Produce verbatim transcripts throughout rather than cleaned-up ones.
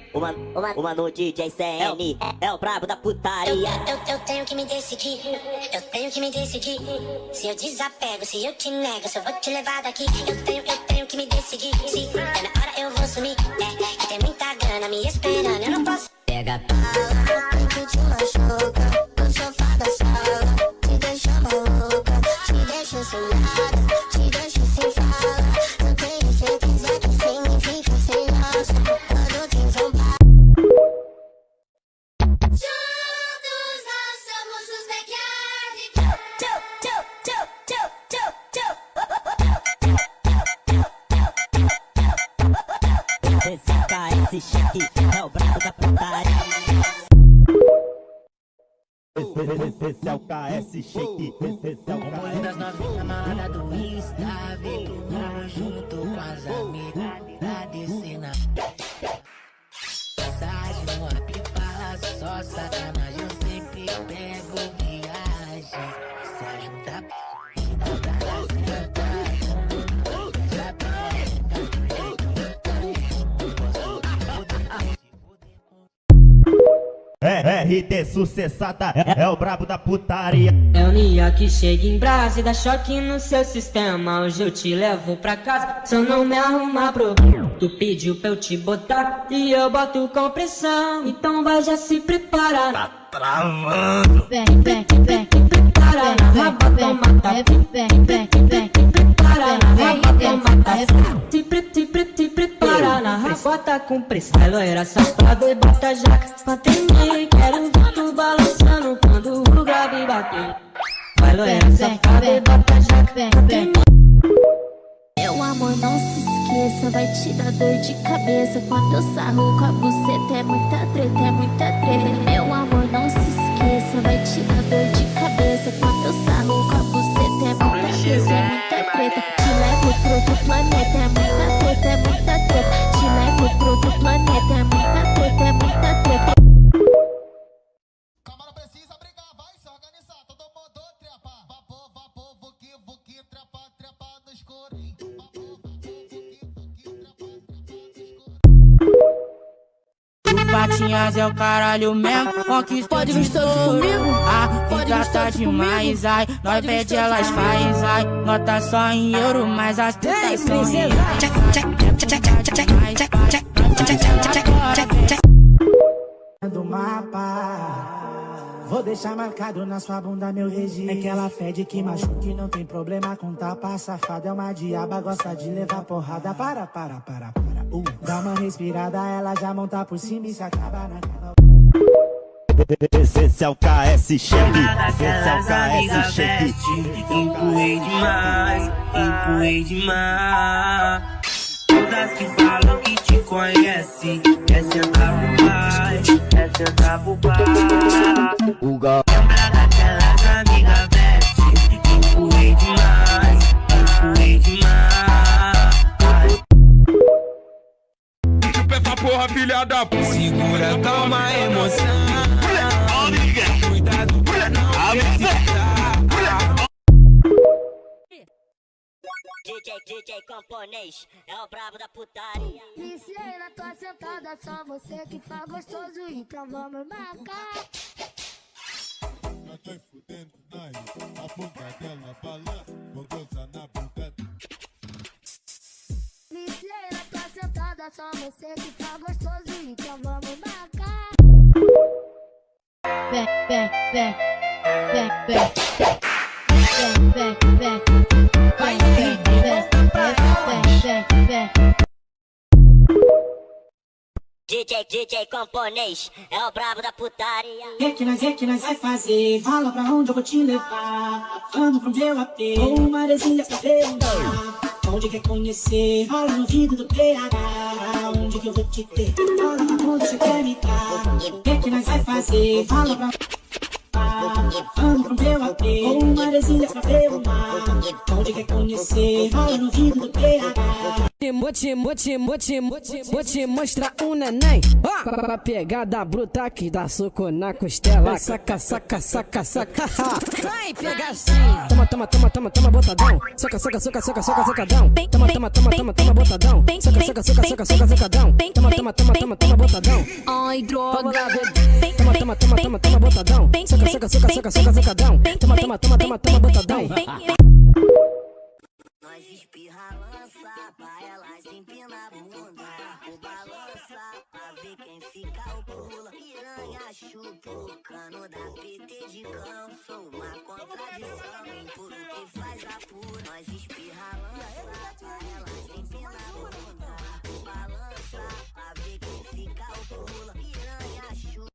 Uma, uma, uma no D J Cn, é, é o brabo da putaria. Eu, eu, eu tenho que me decidir, eu tenho que me decidir. Se eu desapego, se eu te nego, se eu vou te levar daqui. Eu tenho, eu tenho que me decidir. Se é na hora eu vou sumir, é, que tem muita grana me esperando, eu não posso. Pega a bala, o que te machuca, no sofá da sala, te deixa maluca, te deixa sem nada, te deixa sem fala. Eu tenho certeza que sem mim fica sem graça. Quando tem São Paulo. Juntos nós somos os backyard. Tchau, tchau, tchau, tchau, tchau, tchau. esse é o K S Chique, é o brabo da putaria. Esse é o K S Chique, esse é o K S das novinhas malada do Insta, vem pro junto com as amigas da descena. Mensagem no app fala só sacanagem, eu sempre pego viagem. Se ajunta É R D sucessada, é, é o brabo da putaria. É o Nia que chega em brasa e dá choque no seu sistema. Hoje eu te levo pra casa, só não me arrumar problema. Tu pediu pra eu te botar e eu boto com pressão. Então vai já se preparar. Tá travando. Vem, vem, vem, prepara na raba, toma tá. Vem, vem, vem, prepara na raba, toma tá. Se pre, se pre, se prepara na raba, bota com pressão. É loira safada e bota jaca pra tremer. Quero ver tu balançando quando o grave bater. Vai loira safada e bota jaca pra tremer. Meu amor, não se esqueça, vai te dar dor de cabeça. Quando eu sarro com a buceta é muita treta, é muita treta. Meu amor, não se esqueça, vai te dar dor de cabeça. Quando eu sarro com a buceta é muita treta, é muita treta. Te levo pro outro planeta, é muita treta, é muita treta. Te levo pro outro planeta, é muita treta, é muita treta. Calma, não precisa brigar, vai se organizar, todo mundo trepa. Vapor, vapor, vuki, vuki, trepa, trepa no escuro. Patinhas é o caralho mesmo, conquista. Pode vir todos comigo? Ah, pode gastar demais, ai. Nós pede, elas faz, ai. Nota só em euro, mas as putas são em do mapa, vou deixar marcado na sua bunda meu registro. É que ela fede que machuca e não tem problema com tapa. Safada é uma diaba, gosta de levar porrada. Para, para, para, para. Uh, dá uma respirada, ela já monta por cima e se acaba na cama. Esse é o K S Chique, esse é o K S Chique. Empurrei demais, empurrei demais. Todas que falam que te conhecem, é sentar pro pai, é sentar pro pai. O gal... Lembra daquelas amigas veste, empurrei demais, empurrei demais. Fica pra essa porra, filha da puta. Segura, calma, emoção. Cuidado pra não hesitar. D J, D J camponês, é o brabo da putaria. Viciei na tua sentada, só você que faz gostoso, então vamos marcar. Já tô fudendo nós, a boca dela balança, vou gozar na boca. Viciei na tua sentada, só você que faz gostoso, então vamos marcar. Vem, vem, vem, vem, vem, vem, vem, vem. Vai, vem, vem, vem, vem, vem. D J, D J camponês, é o brabo da putaria. É que nós, é que nós vai fazer? Fala pra onde eu vou te levar. Vamos pro meu A P, com uma aresia pra perguntar. Onde quer conhecer? Fala no ouvido do P H. Onde que eu vou te ter? Fala pra onde você quer me dar. É que nós vai fazer? Fala pra... Vamos pro meu A P, com uma aresia pra perguntar. Onde quer conhecer? Fala no ouvido do P H. te, vou te, vou te, vou te, vou te, vou te mostrar um neném. Ó, com a pegada bruta que dá soco na costela. Saca, saca, saca, saca. Vai pegar assim. Toma, toma, toma, toma, toma, botadão. Soca, soca, soca, soca, soca, socadão. Toma, toma, toma, toma, toma, botadão. Soca, soca, soca, soca, soca, socadão. Toma, toma, toma, toma, toma, botadão. Ai, droga. Toma, toma, toma, toma, toma, botadão. Soca, soca, soca, soca, soca, socadão. Toma, toma, toma, toma, toma, botadão. Nós espirra, lança, pra elas empina a bunda. O balança, pra ver quem fica o pula. Piranha, chupa o cano da P T de cão. Sou uma contradição, impuro que faz a pura. Nós espirra, lança, pra elas empina a bunda. O balança, pra ver quem fica o pula. Piranha, chupa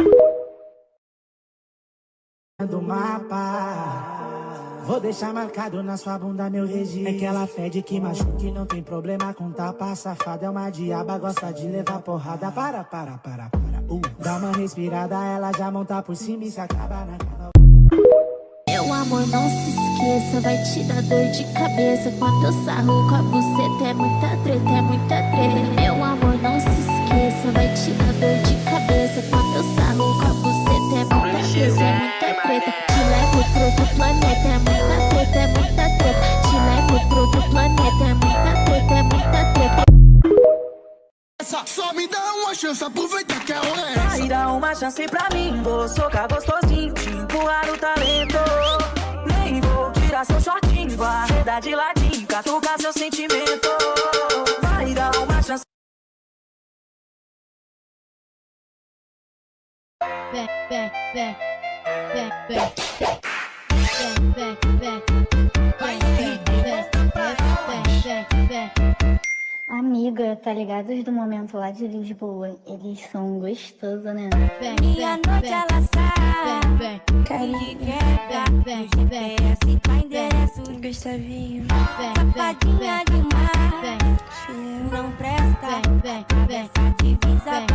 do mapa. Vou deixar marcado na sua bunda meu registro. É que ela fede que machuque, não tem problema com tapa. Safada é uma diaba, gosta de levar porrada. Para, para, para, para. Uh, dá uma respirada, ela já monta por cima e se acaba na cama. Meu amor, não se esqueça, vai te dar dor de cabeça. Quando eu sarro com a buceta, é muita treta, é muita treta. Meu amor, não se esqueça, vai te dar dor de cabeça. Quando eu sarro com a buceta, é muita treta, é muita treta. Te levo pro outro planeta, é muita treta, é muita treta. Te levo pro outro planeta, é muita treta, é muita treta. Só me dá uma chance, aproveita que é o resto. Vai dar uma chance pra mim, vou socar gostosinho, te empurrar o talento. Nem vou tirar seu shortinho, vou arredar de ladinho, catucar seu sentimento. Vai dar uma chance. Vem, vem, vem, vem, vem, vem, vem, vem, vem, vem, vem. Amiga, tá ligado os do momento lá de Lisboa? Eles são gostosos, né? E à noite ela sai, carigueta, G P S pra endereço, Gustavinho, safadinha demais, não presta, essa divisa